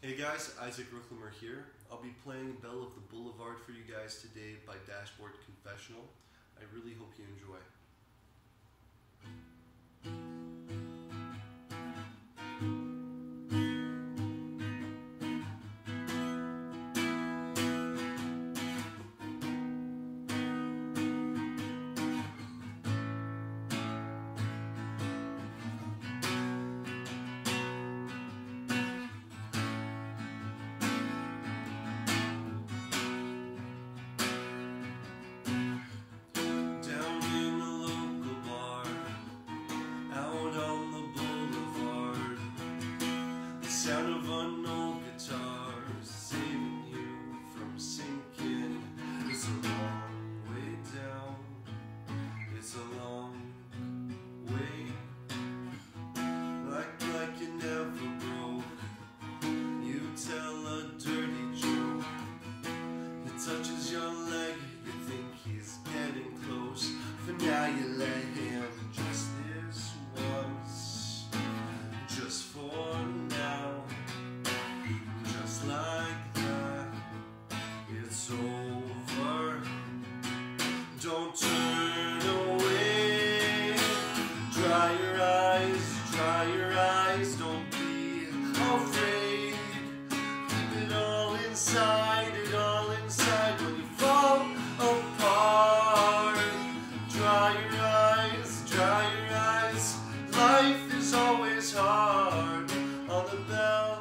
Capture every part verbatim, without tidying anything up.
Hey guys, Isaac Ruchlemer here. I'll be playing Belle of the Boulevard for you guys today by Dashboard Confessional. I really hope you enjoy. Sound of an old guitar saving you from sinking. It's a long way down. It's a long way. Like like you never broke. You tell a dirty joke. He touches your leg. You think he's getting close. For now you let him just this once. Just for now. Like that, it's over. Don't turn away. Dry your eyes, dry your eyes. Don't be afraid. Keep it all inside, it all inside. When you fall apart, dry your eyes, dry your eyes. Life is always hard on the Belle.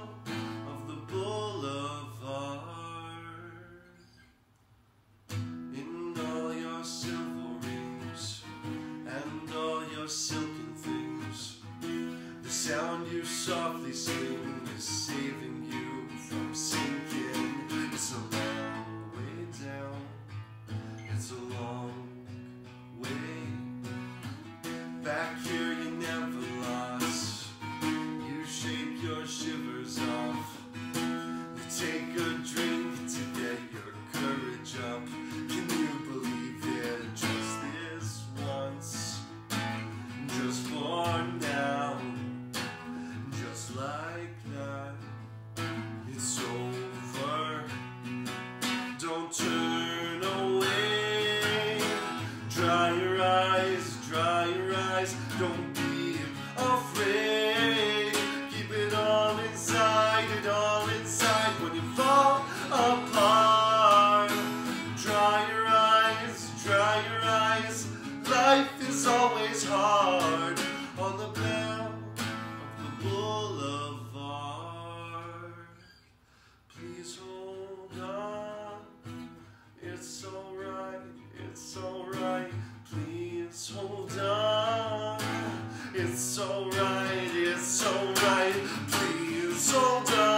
Silken things, the sound you softly sing is saving you from sinking. It's a long way down, it's a long way. Back here you never lost, you shake your shivers off. You take a drink to get your courage up. Can you believe it? Just this once. Just for now, just like that, it's over. Don't turn away. Dry your eyes, dry your eyes. Don't be afraid. Keep it all inside, it all inside. When you fall apart, dry your eyes, dry your eyes. Life is always hard on the Belle of the Boulevard. Please hold on, it's alright, it's alright. Please hold on, it's alright, it's alright. Please hold on.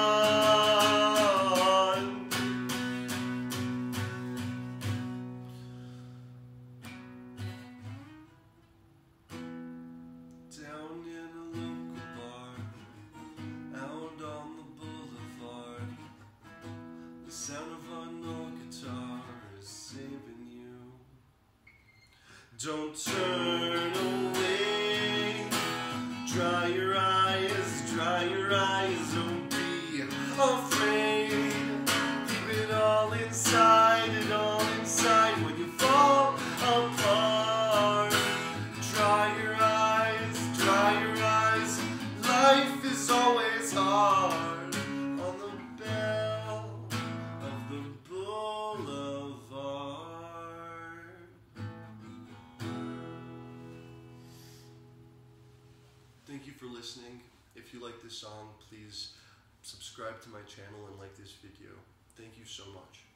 Down in a local bar, out on the boulevard, the sound of an old guitar is saving you. Don't turn away. Dry your eyes, dry your eyes. Don't be afraid. Keep it all inside, it all inside. When you fall apart, dry your eyes. Dry your eyes, life is always hard on the Belle of the Boulevard. Thank you for listening. If you like this song, please subscribe to my channel and like this video. Thank you so much.